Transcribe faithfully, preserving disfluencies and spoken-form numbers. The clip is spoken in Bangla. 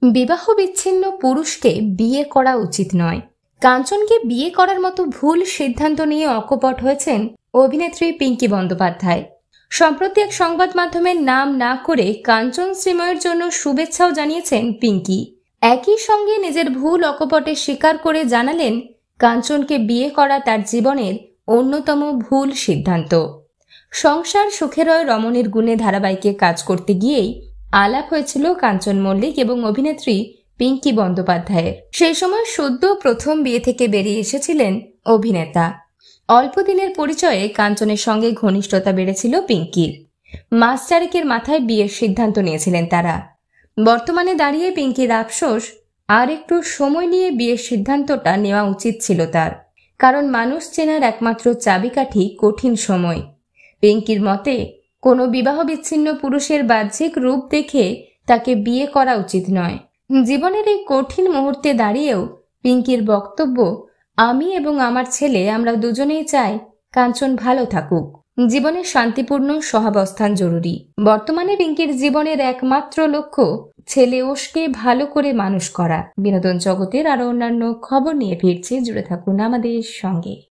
বিবাহ বিচ্ছিন্ন পুরুষকে বিয়ে করা উচিত নয়। কাঞ্চনকে বিয়ে করার মতো ভুল সিদ্ধান্ত নিয়ে অকপট হয়েছেন অভিনেত্রী পিঙ্কি বন্দ্যোপাধ্যায়। সম্প্রতি এক সংবাদ মাধ্যমের নাম না করে কাঞ্চন শ্রীময়ের জন্য শুভেচ্ছাও জানিয়েছেন পিঙ্কি। একই সঙ্গে নিজের ভুল অকপটে স্বীকার করে জানালেন কাঞ্চনকে বিয়ে করা তার জীবনের অন্যতম ভুল সিদ্ধান্ত। সংসার সুখেরয় রমণীর গুণে ধারাবাহিকে কাজ করতে গিয়েই আলাপ হয়েছিল কাঞ্চন মল্লিক এবং অভিনেত্রী পিঙ্কি বন্দ্যোপাধ্যায়ের। সেই সময় সদ্য প্রথম বিয়ে থেকে বেরিয়ে এসেছিলেন অভিনেতা। অল্প দিনের পরিচয়ে কাঞ্চনের সঙ্গে ঘনিষ্ঠতা বেড়েছিল পিঙ্কির। মাস চারেকের মাথায় বিয়ের সিদ্ধান্ত নিয়েছিলেন তারা। বর্তমানে দাঁড়িয়ে পিঙ্কির আফসোস, আর একটু সময় নিয়ে বিয়ের সিদ্ধান্তটা নেওয়া উচিত ছিল তার, কারণ মানুষ চেনার একমাত্র চাবিকাঠি কঠিন সময়। পিঙ্কির মতে কোনো বিবাহ বিচ্ছিন্ন পুরুষের বাহ্যিক রূপ দেখে তাকে বিয়ে করা উচিত নয়। জীবনের এই কঠিন মুহূর্তে দাঁড়িয়েও পিঙ্কির বক্তব্য, আমি এবং আমার ছেলে আমরা দুজনেই চাই কাঞ্চন ভালো থাকুক। জীবনে শান্তিপূর্ণ সহাবস্থান জরুরি। বর্তমানে পিঙ্কির জীবনের একমাত্র লক্ষ্য ছেলে ওষকে ভালো করে মানুষ করা। বিনোদন জগতের আরো অন্যান্য খবর নিয়ে ফিরছে, জুড়ে থাকুন আমাদের সঙ্গে।